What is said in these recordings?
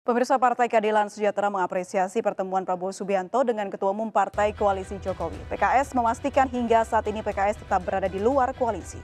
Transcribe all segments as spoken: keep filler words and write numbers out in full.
Pemirsa Partai Keadilan Sejahtera mengapresiasi pertemuan Prabowo Subianto dengan Ketua Umum Partai Koalisi Jokowi. P K S memastikan hingga saat ini P K S tetap berada di luar koalisi.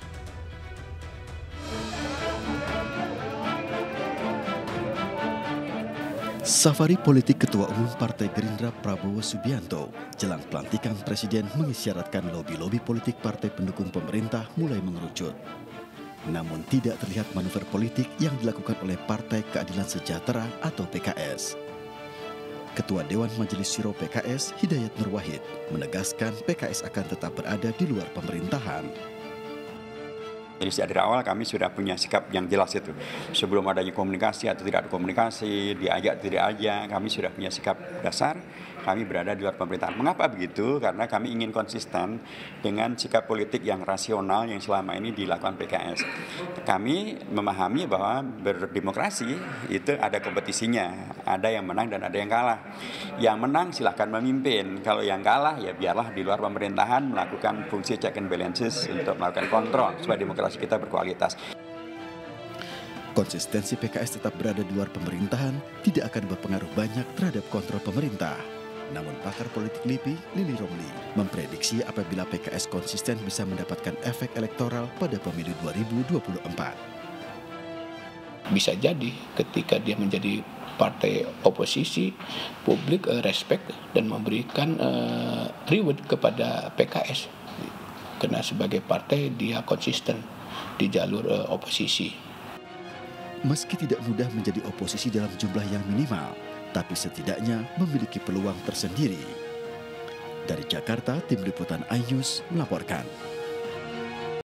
Safari politik Ketua Umum Partai Gerindra Prabowo Subianto jelang pelantikan Presiden mengisyaratkan lobi-lobi politik partai pendukung pemerintah mulai mengerucut. Namun tidak terlihat manuver politik yang dilakukan oleh Partai Keadilan Sejahtera atau P K S. Ketua Dewan Majelis Syuro P K S Hidayat Nur Wahid menegaskan P K S akan tetap berada di luar pemerintahan. Jadi dari awal kami sudah punya sikap yang jelas itu. Sebelum adanya komunikasi atau tidak ada komunikasi, diajak tidak aja, kami sudah punya sikap dasar. Kami berada di luar pemerintahan. Mengapa begitu? Karena kami ingin konsisten dengan sikap politik yang rasional yang selama ini dilakukan P K S. Kami memahami bahwa berdemokrasi itu ada kompetisinya, ada yang menang dan ada yang kalah. Yang menang silahkan memimpin, kalau yang kalah ya biarlah di luar pemerintahan melakukan fungsi check and balances untuk melakukan kontrol supaya demokrasi kita berkualitas. Konsistensi P K S tetap berada di luar pemerintahan tidak akan berpengaruh banyak terhadap kontrol pemerintah. Namun pakar politik L I P I, Lili Romli, memprediksi apabila P K S konsisten bisa mendapatkan efek elektoral pada pemilu dua ribu dua puluh empat. Bisa jadi ketika dia menjadi partai oposisi, publik uh, respect dan memberikan uh, reward kepada P K S. Karena sebagai partai dia konsisten di jalur uh, oposisi. Meski tidak mudah menjadi oposisi dalam jumlah yang minimal, tapi setidaknya memiliki peluang tersendiri. Dari Jakarta, Tim Liputan iNews melaporkan.